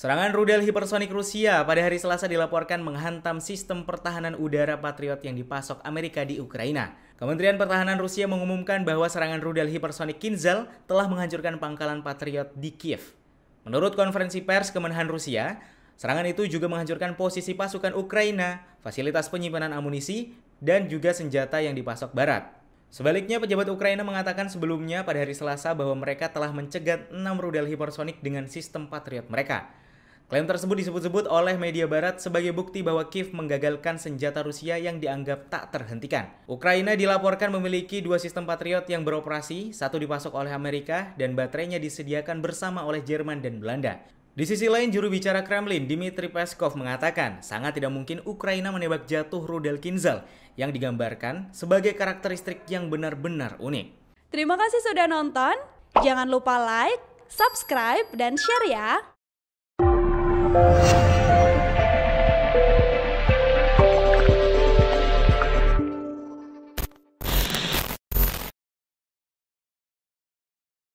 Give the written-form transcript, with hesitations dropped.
Serangan rudal hipersonik Rusia pada hari Selasa dilaporkan menghantam sistem pertahanan udara Patriot yang dipasok Amerika di Ukraina. Kementerian Pertahanan Rusia mengumumkan bahwa serangan rudal hipersonik Kinzhal telah menghancurkan pangkalan Patriot di Kiev. Menurut konferensi pers Kemenhan Rusia, serangan itu juga menghancurkan posisi pasukan Ukraina, fasilitas penyimpanan amunisi, dan juga senjata yang dipasok Barat. Sebaliknya, pejabat Ukraina mengatakan sebelumnya pada hari Selasa bahwa mereka telah mencegat 6 rudal hipersonik dengan sistem Patriot mereka. Klaim tersebut disebut-sebut oleh media barat sebagai bukti bahwa Kiev menggagalkan senjata Rusia yang dianggap tak terhentikan. Ukraina dilaporkan memiliki 2 sistem Patriot yang beroperasi, satu dipasok oleh Amerika dan baterainya disediakan bersama oleh Jerman dan Belanda. Di sisi lain, juru bicara Kremlin, Dmitry Peskov mengatakan sangat tidak mungkin Ukraina menembak jatuh rudal Kinzhal yang digambarkan sebagai karakteristik yang benar-benar unik. Terima kasih sudah nonton, jangan lupa like, subscribe, dan share ya!